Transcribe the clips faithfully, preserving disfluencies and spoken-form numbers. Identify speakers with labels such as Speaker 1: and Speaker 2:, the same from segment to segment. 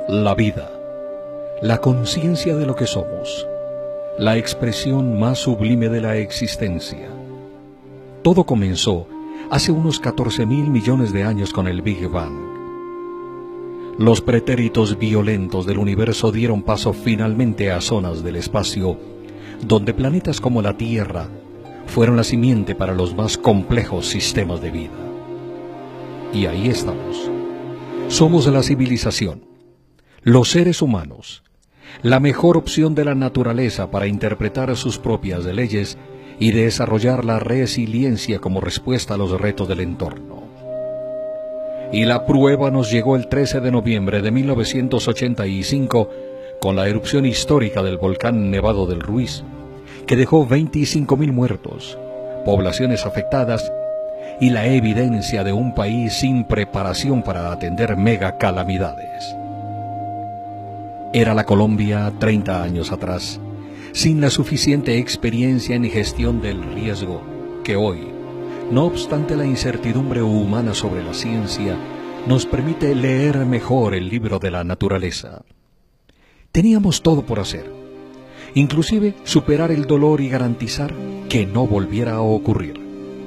Speaker 1: La vida, la conciencia de lo que somos, la expresión más sublime de la existencia. Todo comenzó hace unos catorce mil millones de años con el Big Bang. Los pretéritos violentos del universo dieron paso finalmente a zonas del espacio, donde planetas como la Tierra fueron la simiente para los más complejos sistemas de vida. Y ahí estamos. Somos la civilización, los seres humanos, la mejor opción de la naturaleza para interpretar sus propias leyes y desarrollar la resiliencia como respuesta a los retos del entorno. Y la prueba nos llegó el trece de noviembre de mil novecientos ochenta y cinco con la erupción histórica del volcán Nevado del Ruiz, que dejó veinticinco mil muertos, poblaciones afectadas y la evidencia de un país sin preparación para atender mega calamidades. Era la Colombia treinta años atrás, sin la suficiente experiencia en gestión del riesgo que hoy, no obstante la incertidumbre humana sobre la ciencia, nos permite leer mejor el libro de la naturaleza. Teníamos todo por hacer, inclusive superar el dolor y garantizar que no volviera a ocurrir.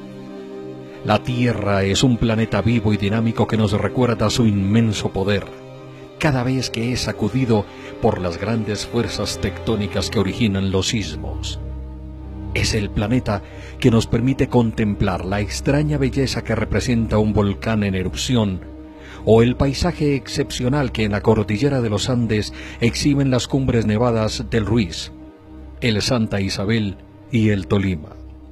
Speaker 1: La Tierra es un planeta vivo y dinámico que nos recuerda su inmenso poder, cada vez que es sacudido por las grandes fuerzas tectónicas que originan los sismos. Es el planeta que nos permite contemplar la extraña belleza que representa un volcán en erupción, o el paisaje excepcional que en la cordillera de los Andes exhiben las cumbres nevadas del Ruiz, el Santa Isabel y el Tolima.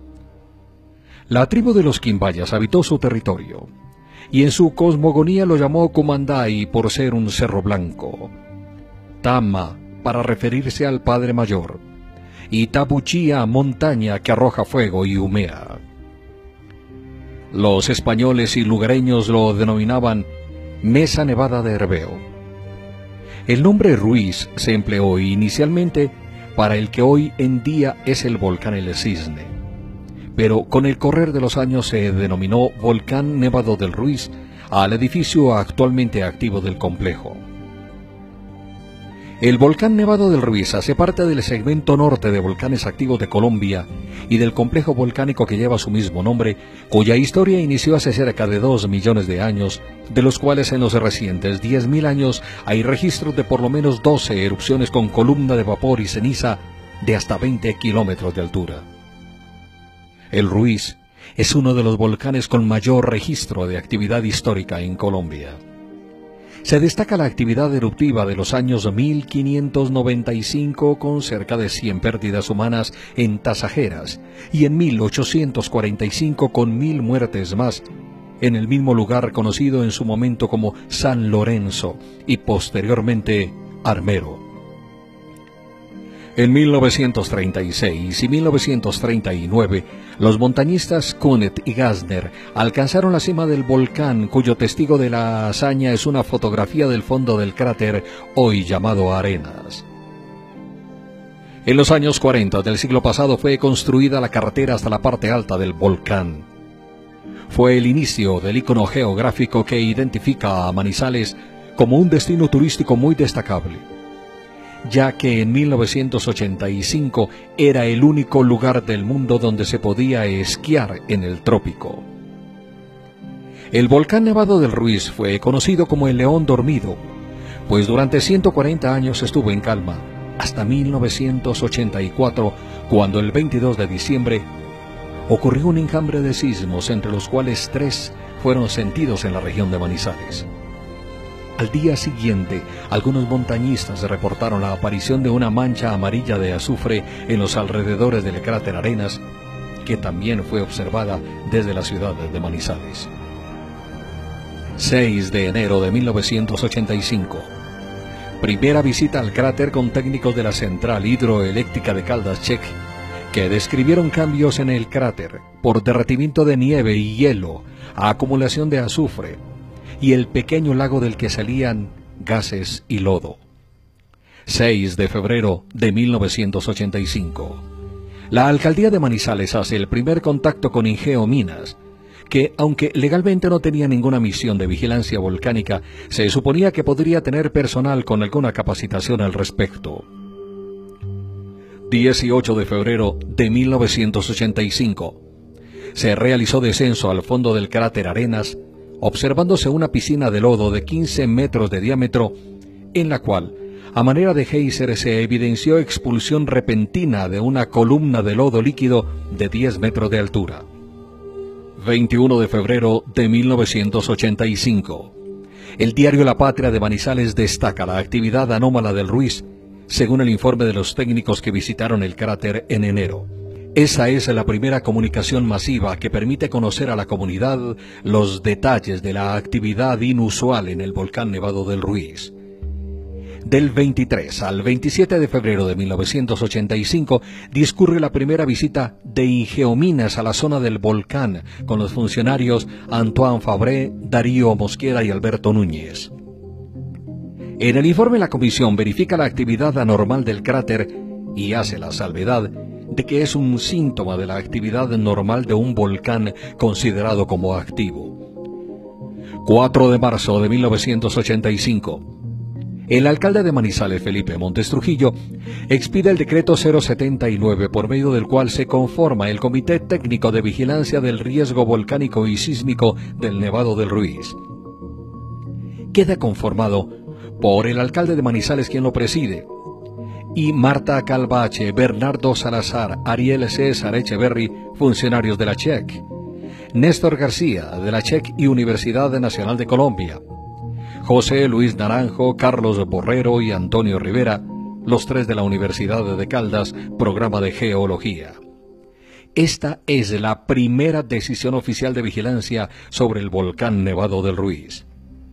Speaker 1: La tribu de los Quimbayas habitó su territorio, y en su cosmogonía lo llamó Cumanday por ser un cerro blanco, Tama para referirse al Padre Mayor, y Tabuchía, montaña que arroja fuego y humea. Los españoles y lugareños lo denominaban Mesa Nevada de Herbeo. El nombre Ruiz se empleó inicialmente para el que hoy en día es el volcán El Cisne, pero con el correr de los años se denominó Volcán Nevado del Ruiz al edificio actualmente activo del complejo. El Volcán Nevado del Ruiz hace parte del segmento norte de volcanes activos de Colombia y del complejo volcánico que lleva su mismo nombre, cuya historia inició hace cerca de dos millones de años, de los cuales en los recientes diez mil años hay registros de por lo menos doce erupciones con columna de vapor y ceniza de hasta veinte kilómetros de altura. El Ruiz es uno de los volcanes con mayor registro de actividad histórica en Colombia. Se destaca la actividad eruptiva de los años mil quinientos noventa y cinco con cerca de cien pérdidas humanas en Tasajeras y en mil ochocientos cuarenta y cinco con mil muertes más en el mismo lugar conocido en su momento como San Lorenzo y posteriormente Armero. En mil novecientos treinta y seis y mil novecientos treinta y nueve, los montañistas Kunet y Gassner alcanzaron la cima del volcán, cuyo testigo de la hazaña es una fotografía del fondo del cráter, hoy llamado Arenas. En los años cuarenta del siglo pasado fue construida la carretera hasta la parte alta del volcán. Fue el inicio del icono geográfico que identifica a Manizales como un destino turístico muy destacable, ya que en mil novecientos ochenta y cinco era el único lugar del mundo donde se podía esquiar en el trópico. El volcán Nevado del Ruiz fue conocido como el León Dormido, pues durante ciento cuarenta años estuvo en calma, hasta mil novecientos ochenta y cuatro, cuando el veintidós de diciembre ocurrió un enjambre de sismos, entre los cuales tres fueron sentidos en la región de Manizales. Al día siguiente, algunos montañistas reportaron la aparición de una mancha amarilla de azufre en los alrededores del cráter Arenas, que también fue observada desde la ciudad de Manizales. seis de enero de mil novecientos ochenta y cinco. Primera visita al cráter con técnicos de la Central Hidroeléctrica de Caldas Check, que describieron cambios en el cráter por derretimiento de nieve y hielo, acumulación de azufre, y el pequeño lago del que salían gases y lodo. seis de febrero de mil novecientos ochenta y cinco. La alcaldía de Manizales hace el primer contacto con Ingeo Minas, que, aunque legalmente no tenía ninguna misión de vigilancia volcánica, se suponía que podría tener personal con alguna capacitación al respecto. dieciocho de febrero de mil novecientos ochenta y cinco. Se realizó descenso al fondo del cráter Arenas, observándose una piscina de lodo de quince metros de diámetro, en la cual, a manera de geyser, se evidenció expulsión repentina de una columna de lodo líquido de diez metros de altura. veintiuno de febrero de mil novecientos ochenta y cinco. El diario La Patria de Manizales destaca la actividad anómala del Ruiz, según el informe de los técnicos que visitaron el cráter en enero. Esa es la primera comunicación masiva que permite conocer a la comunidad los detalles de la actividad inusual en el volcán Nevado del Ruiz. Del veintitrés al veintisiete de febrero de mil novecientos ochenta y cinco discurre la primera visita de Ingeominas a la zona del volcán con los funcionarios Antoine Fabré, Darío Mosquera y Alberto Núñez. En el informe la comisión verifica la actividad anormal del cráter y hace la salvedad de que es un síntoma de la actividad normal de un volcán considerado como activo. cuatro de marzo de mil novecientos ochenta y cinco. El alcalde de Manizales, Felipe Montes Trujillo, expide el decreto cero setenta y nueve, por medio del cual se conforma el Comité Técnico de Vigilancia del Riesgo Volcánico y Sísmico del Nevado del Ruiz. Queda conformado por el alcalde de Manizales, quien lo preside, y Marta Calvache, Bernardo Salazar, Ariel César Echeverry, funcionarios de la C H E C, Néstor García, de la C H E C y Universidad Nacional de Colombia, José Luis Naranjo, Carlos Borrero y Antonio Rivera, los tres de la Universidad de Caldas, programa de geología. Esta es la primera decisión oficial de vigilancia sobre el volcán Nevado del Ruiz.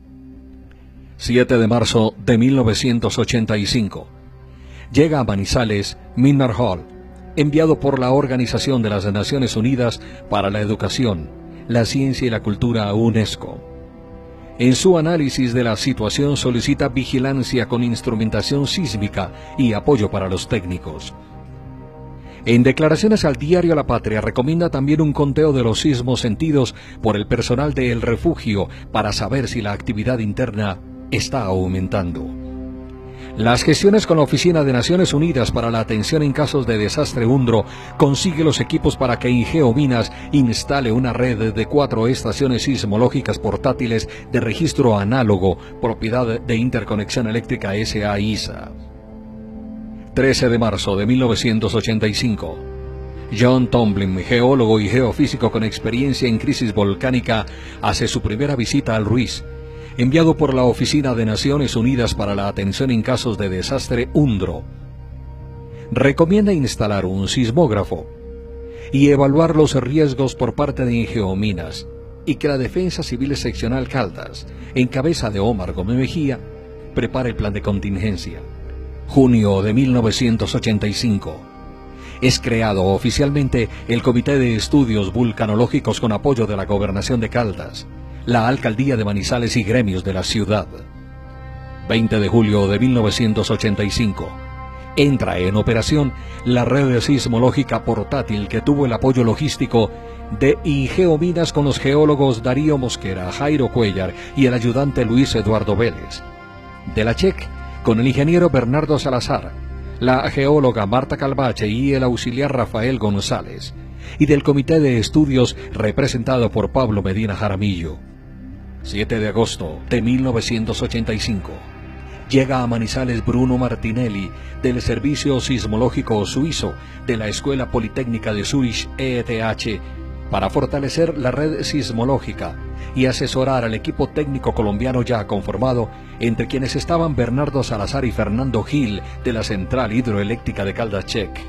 Speaker 1: siete de marzo de mil novecientos ochenta y cinco. Llega a Manizales Minnar Hall, enviado por la Organización de las Naciones Unidas para la Educación, la Ciencia y la Cultura, UNESCO. En su análisis de la situación solicita vigilancia con instrumentación sísmica y apoyo para los técnicos. En declaraciones al diario La Patria recomienda también un conteo de los sismos sentidos por el personal del refugio para saber si la actividad interna está aumentando. Las gestiones con la Oficina de Naciones Unidas para la Atención en Casos de Desastre UNDRO consigue los equipos para que Ingeominas instale una red de cuatro estaciones sismológicas portátiles de registro análogo, propiedad de Interconexión Eléctrica S A I S A. trece de marzo de mil novecientos ochenta y cinco. John Tomlin, geólogo y geofísico con experiencia en crisis volcánica, hace su primera visita al Ruiz, enviado por la Oficina de Naciones Unidas para la Atención en Casos de Desastre UNDRO. Recomienda instalar un sismógrafo y evaluar los riesgos por parte de Ingeominas, y que la Defensa Civil Seccional Caldas, en cabeza de Omar Gómez Mejía, prepare el plan de contingencia. Junio de mil novecientos ochenta y cinco. Es creado oficialmente el Comité de Estudios Vulcanológicos con apoyo de la Gobernación de Caldas, la Alcaldía de Manizales y gremios de la ciudad. veinte de julio de mil novecientos ochenta y cinco. Entra en operación la red sismológica portátil que tuvo el apoyo logístico de Ingeominas con los geólogos Darío Mosquera, Jairo Cuellar y el ayudante Luis Eduardo Vélez. De la C H E C con el ingeniero Bernardo Salazar, la geóloga Marta Calvache y el auxiliar Rafael González. Y del Comité de Estudios representado por Pablo Medina Jaramillo. siete de agosto de mil novecientos ochenta y cinco. Llega a Manizales Bruno Martinelli, del Servicio Sismológico Suizo de la Escuela Politécnica de Zurich E T H, para fortalecer la red sismológica y asesorar al equipo técnico colombiano ya conformado, entre quienes estaban Bernardo Salazar y Fernando Gil de la Central Hidroeléctrica de Caldas C H E C.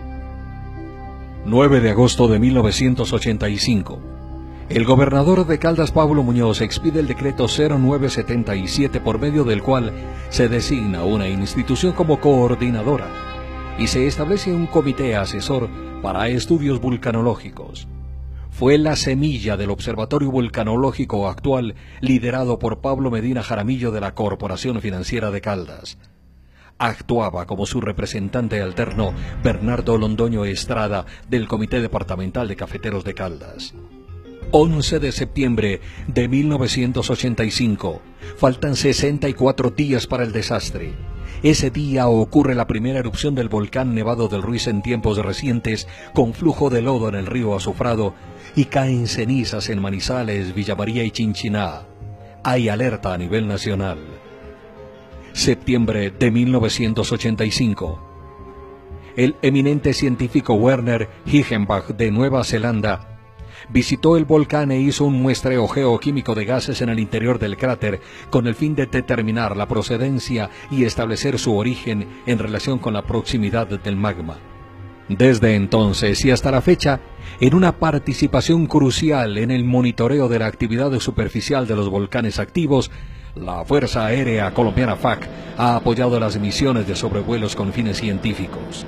Speaker 1: nueve de agosto de mil novecientos ochenta y cinco. El gobernador de Caldas, Pablo Muñoz, expide el decreto cero nueve setenta y siete, por medio del cual se designa una institución como coordinadora y se establece un comité asesor para estudios vulcanológicos. Fue la semilla del Observatorio Vulcanológico actual, liderado por Pablo Medina Jaramillo de la Corporación Financiera de Caldas. Actuaba como su representante alterno Bernardo Londoño Estrada, del Comité Departamental de Cafeteros de Caldas. once de septiembre de mil novecientos ochenta y cinco. Faltan sesenta y cuatro días para el desastre. Ese día ocurre la primera erupción del volcán Nevado del Ruiz en tiempos recientes, con flujo de lodo en el río Azufrado, y caen cenizas en Manizales, Villa María y Chinchiná. Hay alerta a nivel nacional. Septiembre de mil novecientos ochenta y cinco. El eminente científico Werner Higgenbach de Nueva Zelanda visitó el volcán e hizo un muestreo geoquímico de gases en el interior del cráter con el fin de determinar la procedencia y establecer su origen en relación con la proximidad del magma. Desde entonces y hasta la fecha, en una participación crucial en el monitoreo de la actividad superficial de los volcanes activos, la Fuerza Aérea Colombiana F A C ha apoyado las misiones de sobrevuelos con fines científicos.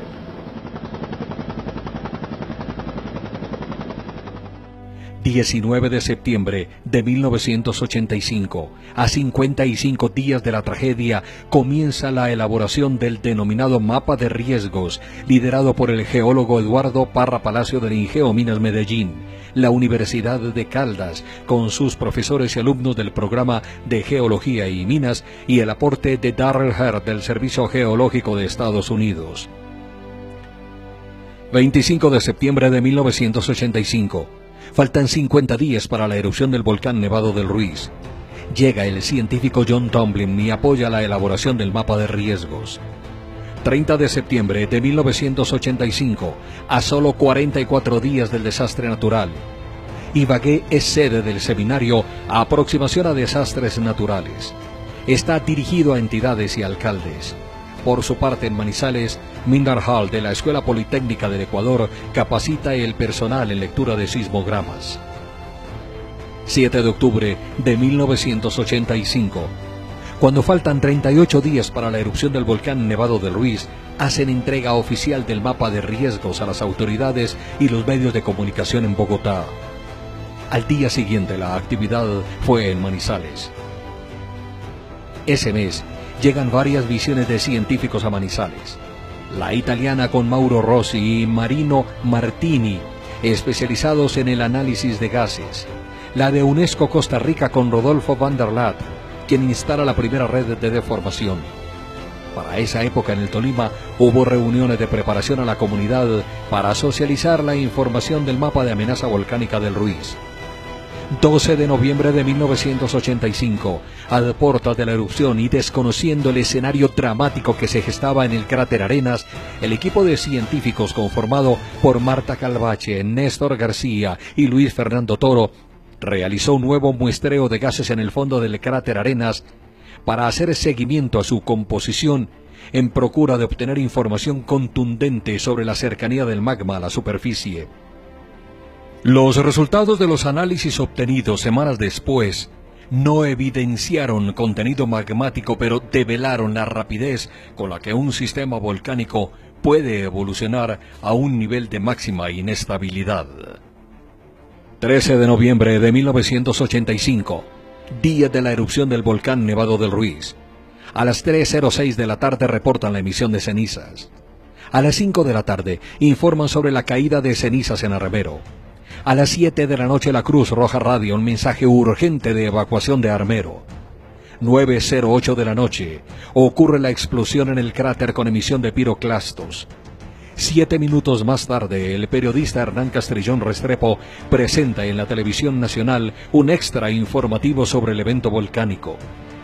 Speaker 1: diecinueve de septiembre de mil novecientos ochenta y cinco, a cincuenta y cinco días de la tragedia, comienza la elaboración del denominado Mapa de Riesgos, liderado por el geólogo Eduardo Parra Palacio del Ingeo Minas Medellín, la Universidad de Caldas, con sus profesores y alumnos del programa de Geología y Minas, y el aporte de Darrell Heard del Servicio Geológico de Estados Unidos. veinticinco de septiembre de mil novecientos ochenta y cinco. Faltan cincuenta días para la erupción del volcán Nevado del Ruiz. Llega el científico John Tomlin y apoya la elaboración del mapa de riesgos. treinta de septiembre de mil novecientos ochenta y cinco, a solo cuarenta y cuatro días del desastre natural. Ibagué es sede del seminario Aproximación a Desastres Naturales. Está dirigido a entidades y alcaldes. Por su parte, en Manizales, Mindar Hall de la Escuela Politécnica del Ecuador capacita el personal en lectura de sismogramas. siete de octubre de mil novecientos ochenta y cinco. Cuando faltan treinta y ocho días para la erupción del volcán Nevado del Ruiz, hacen entrega oficial del mapa de riesgos a las autoridades y los medios de comunicación en Bogotá. Al día siguiente, la actividad fue en Manizales. Ese mes, llegan varias visiones de científicos a Manizales. La italiana con Mauro Rossi y Marino Martini, especializados en el análisis de gases. La de UNESCO Costa Rica con Rodolfo van der Laat, quien instala la primera red de deformación. Para esa época en el Tolima hubo reuniones de preparación a la comunidad para socializar la información del mapa de amenaza volcánica del Ruiz. doce de noviembre de mil novecientos ochenta y cinco, a puertas de la erupción y desconociendo el escenario dramático que se gestaba en el cráter Arenas, el equipo de científicos conformado por Marta Calvache, Néstor García y Luis Fernando Toro realizó un nuevo muestreo de gases en el fondo del cráter Arenas para hacer seguimiento a su composición en procura de obtener información contundente sobre la cercanía del magma a la superficie. Los resultados de los análisis obtenidos semanas después no evidenciaron contenido magmático, pero develaron la rapidez con la que un sistema volcánico puede evolucionar a un nivel de máxima inestabilidad. trece de noviembre de mil novecientos ochenta y cinco, día de la erupción del volcán Nevado del Ruiz. A las tres cero seis de la tarde reportan la emisión de cenizas. A las cinco de la tarde informan sobre la caída de cenizas en Armero. A las siete de la noche la Cruz Roja radia un mensaje urgente de evacuación de Armero. nueve cero ocho de la noche ocurre la explosión en el cráter con emisión de piroclastos. Siete minutos más tarde, el periodista Hernán Castrillón Restrepo presenta en la televisión nacional un extra informativo sobre el evento volcánico.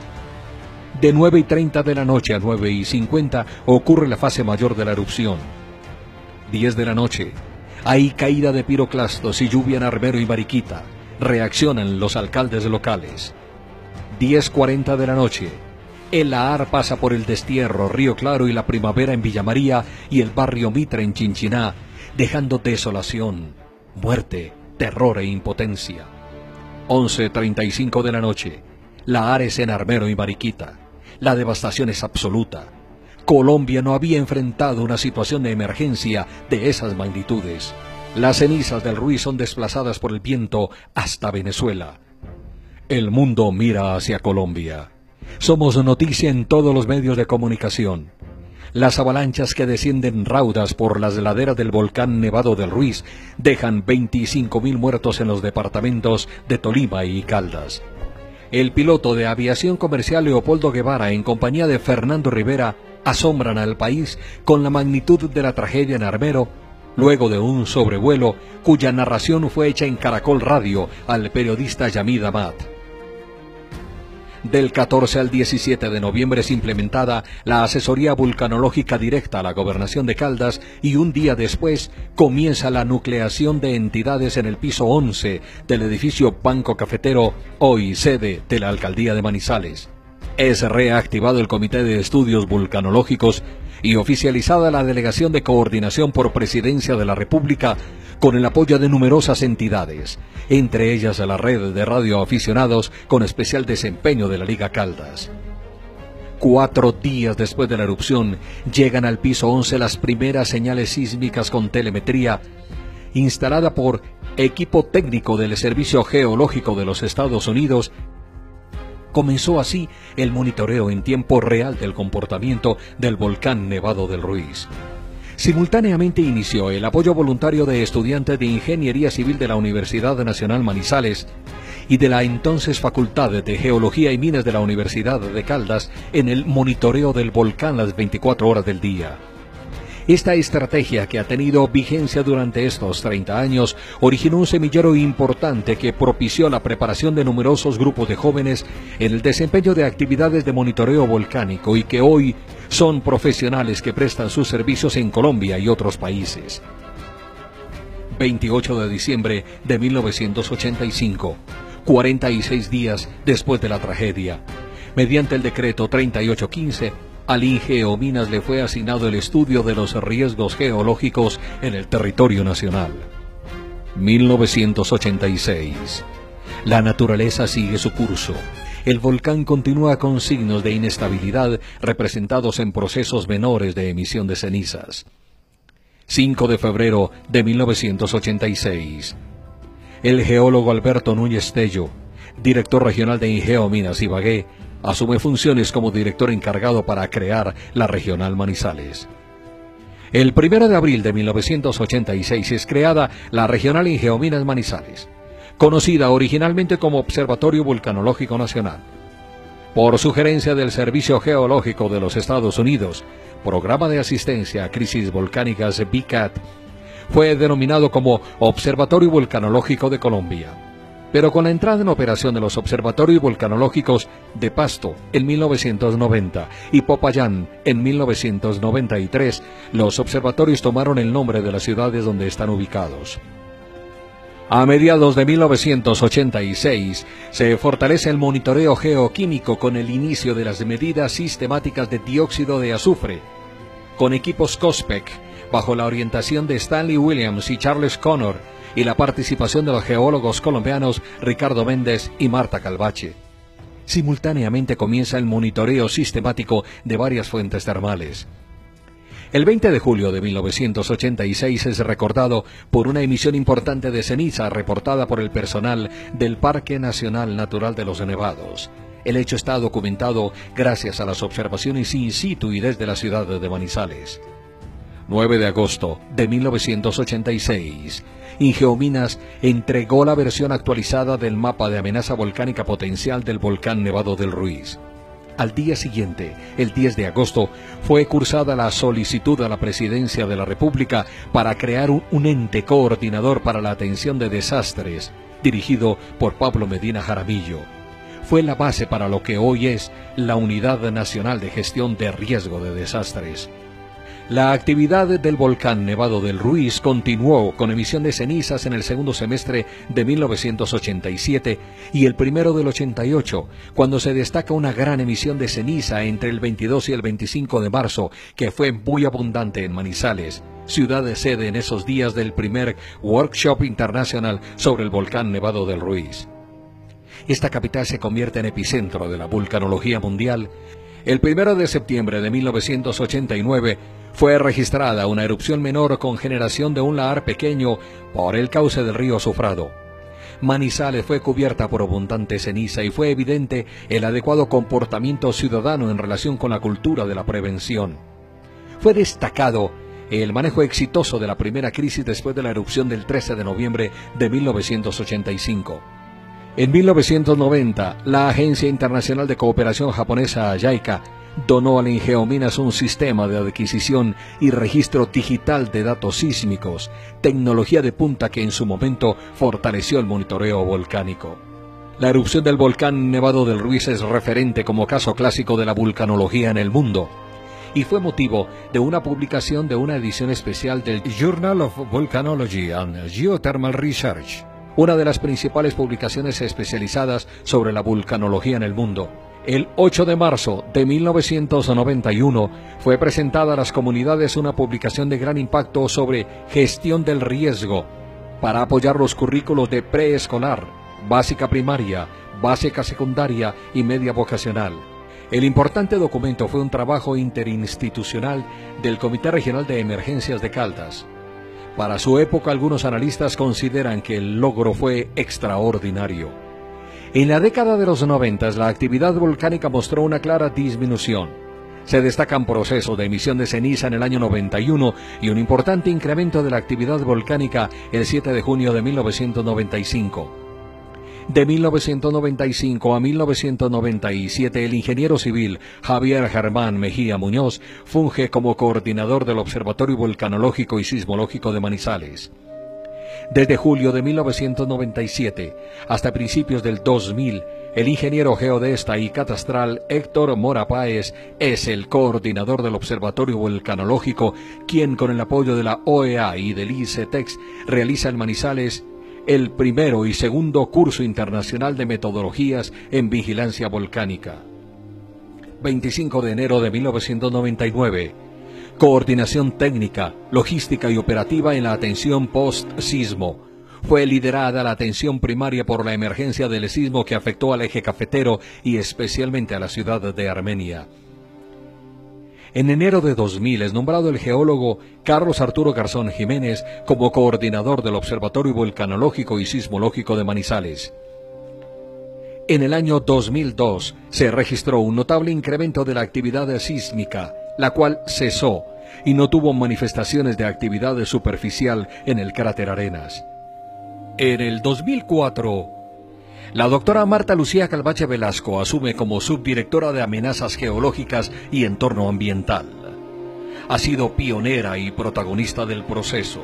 Speaker 1: De nueve y treinta de la noche a nueve y cincuenta ocurre la fase mayor de la erupción. diez de la noche. Hay caída de piroclastos y lluvia en Armero y Mariquita. Reaccionan los alcaldes locales. diez cuarenta de la noche. El Ahar pasa por el Destierro, Río Claro y la Primavera en Villa María y el barrio Mitra en Chinchiná, dejando desolación, muerte, terror e impotencia. once treinta y cinco de la noche. La Ares en Armero y Mariquita. La devastación es absoluta. Colombia no había enfrentado una situación de emergencia de esas magnitudes. Las cenizas del Ruiz son desplazadas por el viento hasta Venezuela. El mundo mira hacia Colombia. Somos noticia en todos los medios de comunicación. Las avalanchas que descienden raudas por las laderas del volcán Nevado del Ruiz dejan veinticinco mil muertos en los departamentos de Tolima y Caldas. El piloto de aviación comercial Leopoldo Guevara, en compañía de Fernando Rivera, asombran al país con la magnitud de la tragedia en Armero, luego de un sobrevuelo cuya narración fue hecha en Caracol Radio al periodista Yamid Amat. Del catorce al diecisiete de noviembre es implementada la asesoría vulcanológica directa a la Gobernación de Caldas y un día después comienza la nucleación de entidades en el piso once del edificio Banco Cafetero, hoy sede de la Alcaldía de Manizales. Es reactivado el Comité de Estudios Vulcanológicos y oficializada la Delegación de Coordinación por Presidencia de la República con el apoyo de numerosas entidades, entre ellas la red de radioaficionados con especial desempeño de la Liga Caldas. Cuatro días después de la erupción, llegan al piso once las primeras señales sísmicas con telemetría, instalada por equipo técnico del Servicio Geológico de los Estados Unidos. Comenzó así el monitoreo en tiempo real del comportamiento del volcán Nevado del Ruiz. Simultáneamente inició el apoyo voluntario de estudiantes de Ingeniería Civil de la Universidad Nacional Manizales y de la entonces Facultad de Geología y Minas de la Universidad de Caldas en el monitoreo del volcán las veinticuatro horas del día. Esta estrategia, que ha tenido vigencia durante estos treinta años, originó un semillero importante que propició la preparación de numerosos grupos de jóvenes en el desempeño de actividades de monitoreo volcánico y que hoy son profesionales que prestan sus servicios en Colombia y otros países. veintiocho de diciembre de mil novecientos ochenta y cinco, cuarenta y seis días después de la tragedia, mediante el decreto treinta y ocho quince, al INGEOMINAS le fue asignado el estudio de los riesgos geológicos en el territorio nacional. mil novecientos ochenta y seis. La naturaleza sigue su curso. El volcán continúa con signos de inestabilidad representados en procesos menores de emisión de cenizas. cinco de febrero de mil novecientos ochenta y seis. El geólogo Alberto Núñez Tello, director regional de INGEOMINAS Ibagué, asume funciones como director encargado para crear la Regional Manizales. El primero de abril de mil novecientos ochenta y seis es creada la Regional INGEOMINAS Manizales, conocida originalmente como Observatorio Vulcanológico Nacional. Por sugerencia del Servicio Geológico de los Estados Unidos, Programa de Asistencia a Crisis Volcánicas B I C A T, fue denominado como Observatorio Vulcanológico de Colombia. Pero con la entrada en operación de los observatorios vulcanológicos de Pasto en mil novecientos noventa y Popayán en mil novecientos noventa y tres, los observatorios tomaron el nombre de las ciudades donde están ubicados. A mediados de mil novecientos ochenta y seis se fortalece el monitoreo geoquímico con el inicio de las medidas sistemáticas de dióxido de azufre, con equipos COSPEC, bajo la orientación de Stanley Williams y Charles Connor, y la participación de los geólogos colombianos Ricardo Méndez y Marta Calvache. Simultáneamente comienza el monitoreo sistemático de varias fuentes termales. El veinte de julio de mil novecientos ochenta y seis es recordado por una emisión importante de ceniza reportada por el personal del Parque Nacional Natural de los Nevados. El hecho está documentado gracias a las observaciones in situ y desde la ciudad de Manizales. nueve de agosto de mil novecientos ochenta y seis, INGEOMINAS entregó la versión actualizada del mapa de amenaza volcánica potencial del volcán Nevado del Ruiz. Al día siguiente, el diez de agosto, fue cursada la solicitud a la Presidencia de la República para crear un, un ente coordinador para la atención de desastres, dirigido por Pablo Medina Jaramillo. Fue la base para lo que hoy es la Unidad Nacional de Gestión de Riesgo de Desastres. La actividad del volcán Nevado del Ruiz continuó con emisión de cenizas en el segundo semestre de mil novecientos ochenta y siete y el primero del ochenta y ocho, cuando se destaca una gran emisión de ceniza entre el veintidós y el veinticinco de marzo, que fue muy abundante en Manizales, ciudad de sede en esos días del primer Workshop Internacional sobre el volcán Nevado del Ruiz. Esta capital se convierte en epicentro de la vulcanología mundial. El primero de septiembre de mil novecientos ochenta y nueve fue registrada una erupción menor con generación de un lahar pequeño por el cauce del río Azufrado. Manizales fue cubierta por abundante ceniza y fue evidente el adecuado comportamiento ciudadano en relación con la cultura de la prevención. Fue destacado el manejo exitoso de la primera crisis después de la erupción del trece de noviembre de mil novecientos ochenta y cinco. En mil novecientos noventa, la Agencia Internacional de Cooperación Japonesa JICA donó al Ingeominas un sistema de adquisición y registro digital de datos sísmicos, tecnología de punta que en su momento fortaleció el monitoreo volcánico. La erupción del volcán Nevado del Ruiz es referente como caso clásico de la vulcanología en el mundo, y fue motivo de una publicación de una edición especial del Journal of Volcanology and Geothermal Research, una de las principales publicaciones especializadas sobre la vulcanología en el mundo. El ocho de marzo de mil novecientos noventa y uno fue presentada a las comunidades una publicación de gran impacto sobre gestión del riesgo para apoyar los currículos de preescolar, básica primaria, básica secundaria y media vocacional. El importante documento fue un trabajo interinstitucional del Comité Regional de Emergencias de Caldas. Para su época, algunos analistas consideran que el logro fue extraordinario. En la década de los noventas, la actividad volcánica mostró una clara disminución. Se destacan procesos de emisión de ceniza en el año noventa y uno y un importante incremento de la actividad volcánica el siete de junio de mil novecientos noventa y cinco. De mil novecientos noventa y cinco a mil novecientos noventa y siete, el ingeniero civil Javier Germán Mejía Muñoz funge como coordinador del Observatorio Volcanológico y Sismológico de Manizales. Desde julio de mil novecientos noventa y siete hasta principios del dos mil, el ingeniero geodesta y catastral Héctor Mora Páez es el coordinador del Observatorio Volcanológico, quien con el apoyo de la O E A y del I C E T E X realiza en Manizales el primero y segundo curso internacional de metodologías en vigilancia volcánica. veinticinco de enero de mil novecientos noventa y nueve. Coordinación técnica, logística y operativa en la atención post-sismo. Fue liderada la atención primaria por la emergencia del sismo que afectó al eje cafetero y especialmente a la ciudad de Armenia. En enero de dos mil es nombrado el geólogo Carlos Arturo Garzón Jiménez como coordinador del Observatorio Volcanológico y Sismológico de Manizales. En el año dos mil dos se registró un notable incremento de la actividad sísmica, la cual cesó y no tuvo manifestaciones de actividad superficial en el cráter Arenas. En el dos mil cuatro, la doctora Marta Lucía Calvache Velasco asume como subdirectora de amenazas geológicas y entorno ambiental. Ha sido pionera y protagonista del proceso.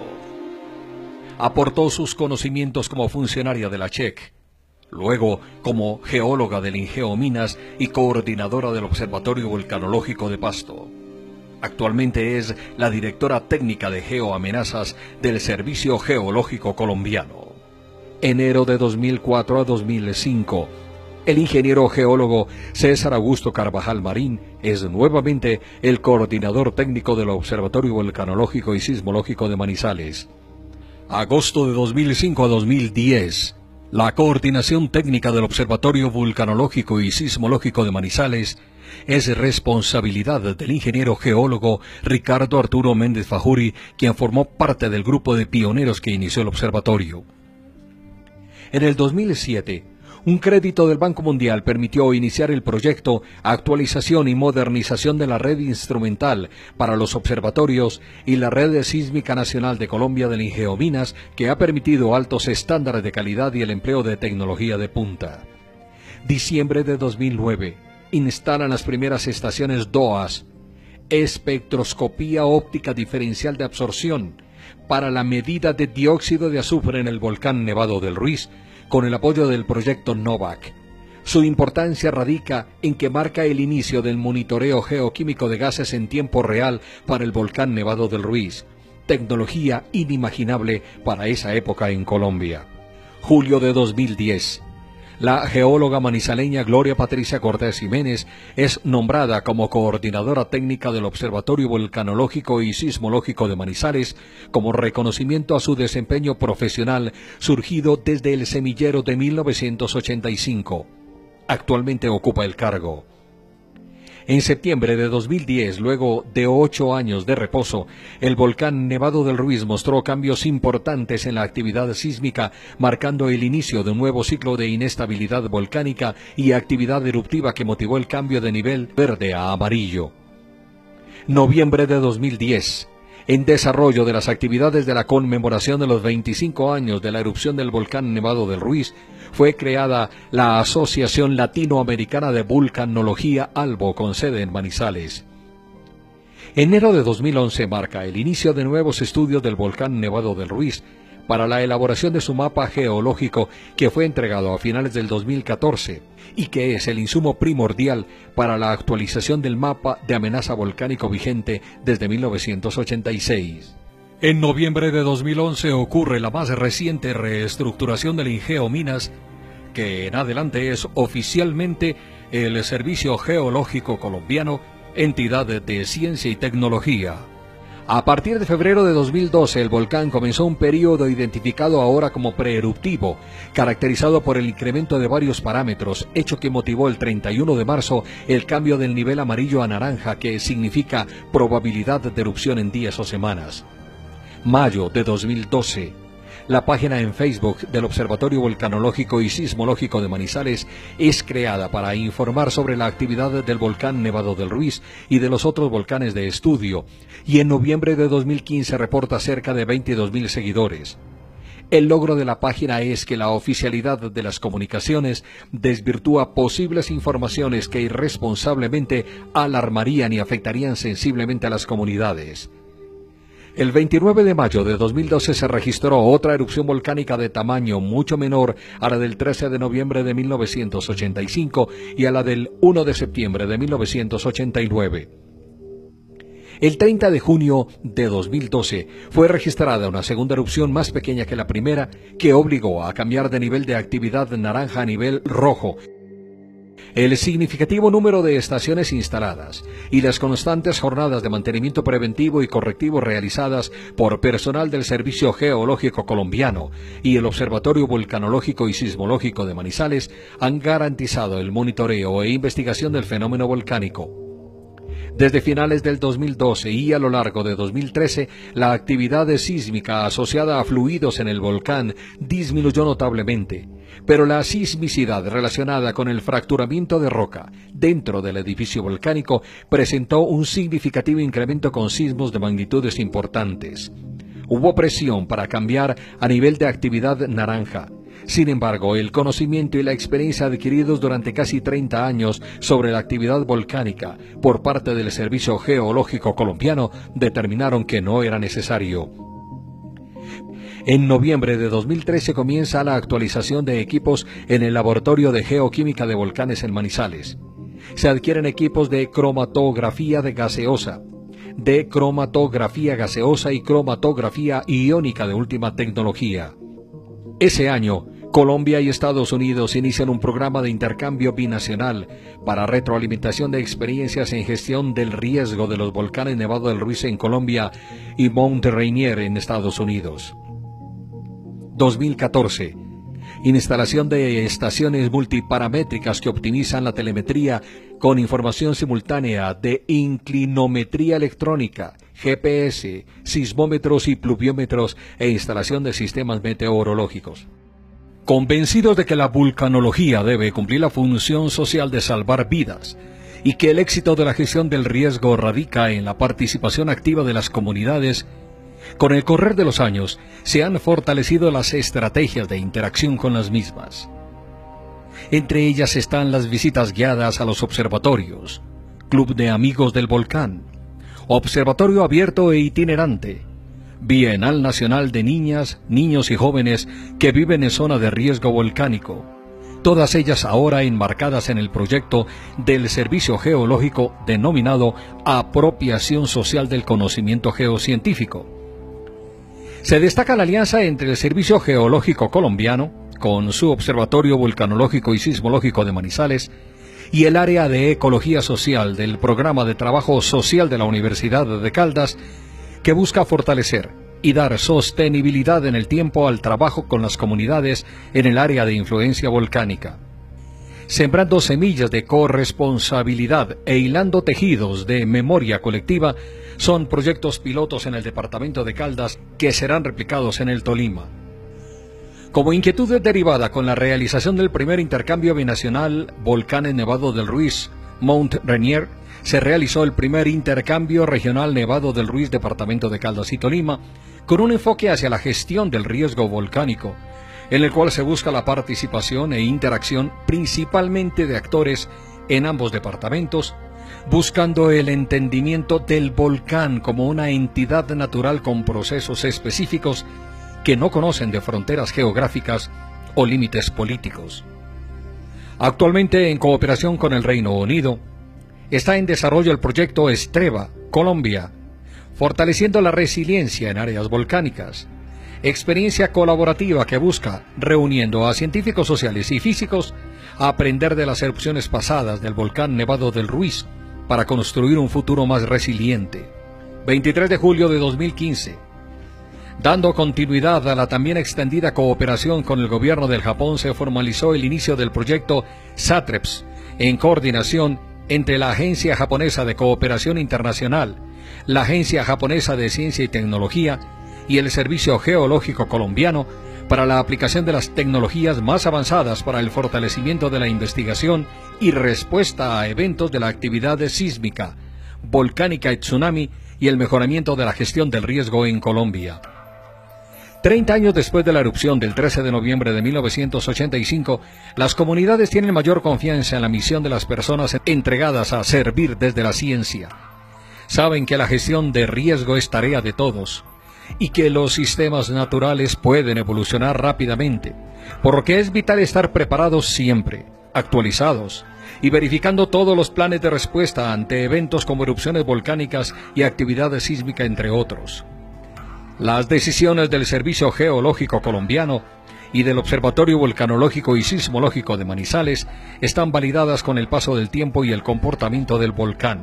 Speaker 1: Aportó sus conocimientos como funcionaria de la C H E C, luego como geóloga del Ingeominas y coordinadora del Observatorio Volcanológico de Pasto. Actualmente es la directora técnica de geoamenazas del Servicio Geológico Colombiano. Enero de dos mil cuatro a dos mil cinco, el ingeniero geólogo César Augusto Carvajal Marín es nuevamente el coordinador técnico del Observatorio Volcanológico y Sismológico de Manizales. Agosto de dos mil cinco a dos mil diez, la coordinación técnica del Observatorio Vulcanológico y Sismológico de Manizales es responsabilidad del ingeniero geólogo Ricardo Arturo Méndez Fajuri, quien formó parte del grupo de pioneros que inició el observatorio. En el dos mil siete, un crédito del Banco Mundial permitió iniciar el proyecto Actualización y Modernización de la Red Instrumental para los Observatorios y la Red Sísmica Nacional de Colombia del Ingeominas, que ha permitido altos estándares de calidad y el empleo de tecnología de punta. Diciembre de dos mil nueve, instalan las primeras estaciones D O A S, espectroscopía óptica diferencial de absorción, para la medida de dióxido de azufre en el volcán Nevado del Ruiz, con el apoyo del proyecto NOVAC. Su importancia radica en que marca el inicio del monitoreo geoquímico de gases en tiempo real para el volcán Nevado del Ruiz, tecnología inimaginable para esa época en Colombia. Julio de dos mil diez. La geóloga manizaleña Gloria Patricia Cortés Jiménez es nombrada como coordinadora técnica del Observatorio Volcanológico y Sismológico de Manizales como reconocimiento a su desempeño profesional surgido desde el semillero de mil novecientos ochenta y cinco. Actualmente ocupa el cargo. En septiembre de dos mil diez, luego de ocho años de reposo, el volcán Nevado del Ruiz mostró cambios importantes en la actividad sísmica, marcando el inicio de un nuevo ciclo de inestabilidad volcánica y actividad eruptiva que motivó el cambio de nivel verde a amarillo. Noviembre de dos mil diez. En desarrollo de las actividades de la conmemoración de los veinticinco años de la erupción del volcán Nevado del Ruiz, fue creada la Asociación Latinoamericana de Vulcanología ALVO, con sede en Manizales. Enero de dos mil once marca el inicio de nuevos estudios del volcán Nevado del Ruiz para la elaboración de su mapa geológico, que fue entregado a finales del dos mil catorce y que es el insumo primordial para la actualización del mapa de amenaza volcánico vigente desde mil novecientos ochenta y seis. En noviembre de dos mil once ocurre la más reciente reestructuración del INGEO Minas, que en adelante es oficialmente el Servicio Geológico Colombiano, entidad de ciencia y tecnología. A partir de febrero de dos mil doce, el volcán comenzó un periodo identificado ahora como preeruptivo, caracterizado por el incremento de varios parámetros, hecho que motivó el treinta y uno de marzo el cambio del nivel amarillo a naranja, que significa probabilidad de erupción en días o semanas. Mayo de dos mil doce. La página en Facebook del Observatorio Volcanológico y Sismológico de Manizales es creada para informar sobre la actividad del volcán Nevado del Ruiz y de los otros volcanes de estudio, y en noviembre de dos mil quince reporta cerca de veintidós mil seguidores. El logro de la página es que la oficialidad de las comunicaciones desvirtúa posibles informaciones que irresponsablemente alarmarían y afectarían sensiblemente a las comunidades. El veintinueve de mayo de dos mil doce se registró otra erupción volcánica de tamaño mucho menor a la del trece de noviembre de mil novecientos ochenta y cinco y a la del primero de septiembre de mil novecientos ochenta y nueve. El treinta de junio de dos mil doce fue registrada una segunda erupción más pequeña que la primera, que obligó a cambiar de nivel de actividad naranja a nivel rojo. El significativo número de estaciones instaladas y las constantes jornadas de mantenimiento preventivo y correctivo realizadas por personal del Servicio Geológico Colombiano y el Observatorio Volcanológico y Sismológico de Manizales han garantizado el monitoreo e investigación del fenómeno volcánico. Desde finales del dos mil doce y a lo largo de dos mil trece, la actividad sísmica asociada a fluidos en el volcán disminuyó notablemente, pero la sismicidad relacionada con el fracturamiento de roca dentro del edificio volcánico presentó un significativo incremento con sismos de magnitudes importantes. Hubo presión para cambiar a nivel de actividad naranja. Sin embargo, el conocimiento y la experiencia adquiridos durante casi treinta años sobre la actividad volcánica por parte del Servicio Geológico Colombiano determinaron que no era necesario. En noviembre de dos mil trece comienza la actualización de equipos en el Laboratorio de Geoquímica de Volcanes en Manizales. Se adquieren equipos de cromatografía de gaseosa, de cromatografía gaseosa y cromatografía iónica de última tecnología. Ese año, Colombia y Estados Unidos inician un programa de intercambio binacional para retroalimentación de experiencias en gestión del riesgo de los volcanes Nevado del Ruiz en Colombia y Mount Rainier en Estados Unidos. dos mil catorce. Instalación de estaciones multiparamétricas que optimizan la telemetría con información simultánea de inclinometría electrónica, G P S, sismómetros y pluviómetros e instalación de sistemas meteorológicos. Convencidos de que la vulcanología debe cumplir la función social de salvar vidas y que el éxito de la gestión del riesgo radica en la participación activa de las comunidades, con el correr de los años se han fortalecido las estrategias de interacción con las mismas. Entre ellas están las visitas guiadas a los observatorios, Club de Amigos del Volcán, Observatorio Abierto e Itinerante, Bienal Nacional de Niñas, Niños y Jóvenes que viven en zona de riesgo volcánico, todas ellas ahora enmarcadas en el proyecto del Servicio Geológico denominado Apropiación Social del Conocimiento Geocientífico. Se destaca la alianza entre el Servicio Geológico Colombiano, con su Observatorio Volcanológico y Sismológico de Manizales, y el área de Ecología Social del Programa de Trabajo Social de la Universidad de Caldas, que busca fortalecer y dar sostenibilidad en el tiempo al trabajo con las comunidades en el área de influencia volcánica. Sembrando semillas de corresponsabilidad e hilando tejidos de memoria colectiva, son proyectos pilotos en el departamento de Caldas que serán replicados en el Tolima. Como inquietud derivada con la realización del primer intercambio binacional Volcanes Nevado del Ruiz, Mount Rainier, se realizó el primer intercambio regional Nevado del Ruiz, departamento de Caldas y Tolima, con un enfoque hacia la gestión del riesgo volcánico, en el cual se busca la participación e interacción principalmente de actores en ambos departamentos, buscando el entendimiento del volcán como una entidad natural con procesos específicos que no conocen de fronteras geográficas o límites políticos. Actualmente, en cooperación con el Reino Unido, está en desarrollo el proyecto Estreva, Colombia, fortaleciendo la resiliencia en áreas volcánicas, experiencia colaborativa que busca, reuniendo a científicos sociales y físicos, a aprender de las erupciones pasadas del volcán Nevado del Ruiz para construir un futuro más resiliente. veintitrés de julio de dos mil quince. Dando continuidad a la también extendida cooperación con el gobierno del Japón, se formalizó el inicio del proyecto SATREPS, en coordinación entre la Agencia Japonesa de Cooperación Internacional, la Agencia Japonesa de Ciencia y Tecnología y el Servicio Geológico Colombiano, para la aplicación de las tecnologías más avanzadas para el fortalecimiento de la investigación y respuesta a eventos de la actividad sísmica, volcánica y tsunami, y el mejoramiento de la gestión del riesgo en Colombia. Treinta años después de la erupción del trece de noviembre de mil novecientos ochenta y cinco, las comunidades tienen mayor confianza en la misión de las personas entregadas a servir desde la ciencia. Saben que la gestión de riesgo es tarea de todos y que los sistemas naturales pueden evolucionar rápidamente, por lo que es vital estar preparados siempre, actualizados y verificando todos los planes de respuesta ante eventos como erupciones volcánicas y actividad sísmica, entre otros. Las decisiones del Servicio Geológico Colombiano y del Observatorio Volcanológico y Sismológico de Manizales están validadas con el paso del tiempo y el comportamiento del volcán.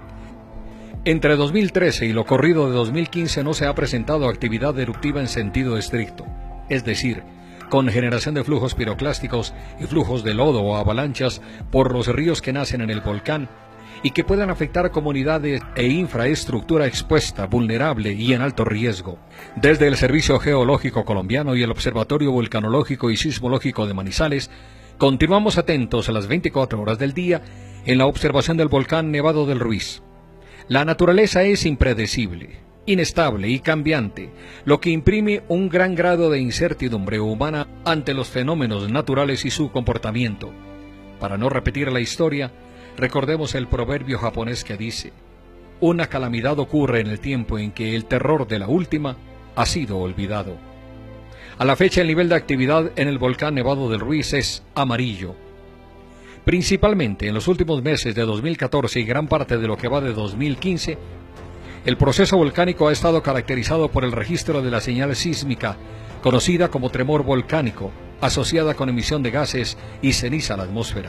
Speaker 1: Entre dos mil trece y lo corrido de dos mil quince no se ha presentado actividad eruptiva en sentido estricto, es decir, con generación de flujos piroclásticos y flujos de lodo o avalanchas por los ríos que nacen en el volcán y que puedan afectar comunidades e infraestructura expuesta, vulnerable y en alto riesgo. Desde el Servicio Geológico Colombiano y el Observatorio Volcanológico y Sismológico de Manizales, continuamos atentos a las veinticuatro horas del día en la observación del volcán Nevado del Ruiz. La naturaleza es impredecible, inestable y cambiante, lo que imprime un gran grado de incertidumbre humana ante los fenómenos naturales y su comportamiento. Para no repetir la historia, recordemos el proverbio japonés que dice: una calamidad ocurre en el tiempo en que el terror de la última ha sido olvidado. A la fecha, el nivel de actividad en el volcán Nevado del Ruiz es amarillo. Principalmente en los últimos meses de dos mil catorce y gran parte de lo que va de dos mil quince, el proceso volcánico ha estado caracterizado por el registro de la señal sísmica, conocida como tremor volcánico, asociada con emisión de gases y ceniza a la atmósfera.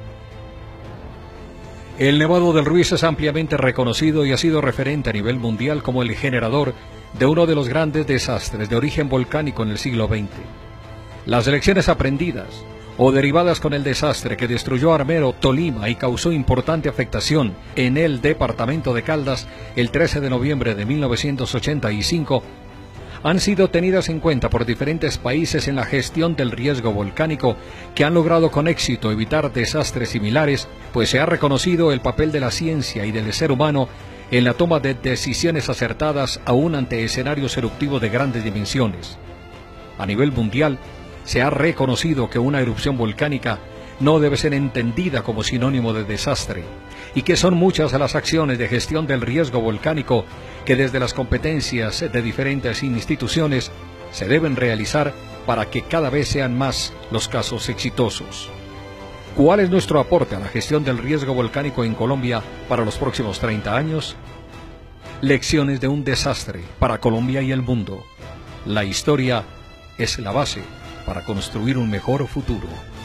Speaker 1: El Nevado del Ruiz es ampliamente reconocido y ha sido referente a nivel mundial como el generador de uno de los grandes desastres de origen volcánico en el siglo veinte. Las lecciones aprendidas o derivadas con el desastre que destruyó Armero, Tolima y causó importante afectación en el departamento de Caldas el trece de noviembre de mil novecientos ochenta y cinco, han sido tenidas en cuenta por diferentes países en la gestión del riesgo volcánico, que han logrado con éxito evitar desastres similares, pues se ha reconocido el papel de la ciencia y del ser humano en la toma de decisiones acertadas aún ante escenarios eruptivos de grandes dimensiones. A nivel mundial, se ha reconocido que una erupción volcánica no debe ser entendida como sinónimo de desastre, y que son muchas las acciones de gestión del riesgo volcánico que desde las competencias de diferentes instituciones se deben realizar para que cada vez sean más los casos exitosos. ¿Cuál es nuestro aporte a la gestión del riesgo volcánico en Colombia para los próximos treinta años? Lecciones de un desastre para Colombia y el mundo. La historia es la base para construir un mejor futuro.